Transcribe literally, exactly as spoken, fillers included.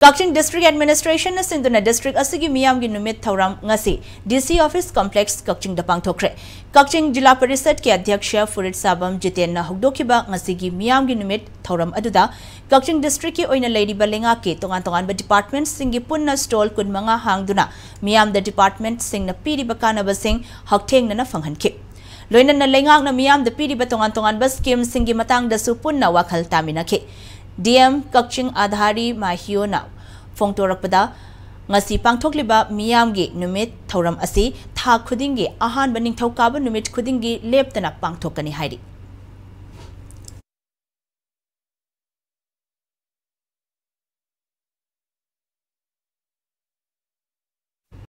Kakching District Administration Sinduna District Asigi Meeyam gi Numit Thauram ngasi D C Office Complex Kakching da Pangthokhre. Kakching Jila Parisad ki Adhyaksha Furit Sabam Jiten na hugdokiba ngasi gi Meeyam gi Numit Thauram aduda Kakching District ki oina lady balinga ki tongan-tongan ba department singi punna stall kun mga hangduna Meeyam da department sing na piri bakana basing hagtheng na na fanghanki. Loinan na lengak na Meeyam da piri ba tongan-tongan ba scheme singi matang da supun na wakhal taminaki. D M Kakching Adhari Mahiona Pangthokhre ngasi pangthokliba Meeyam gi Numit Thauram asi tha khudingi ahan baning thokaba Numit khudingi leptana pangthokani hairi.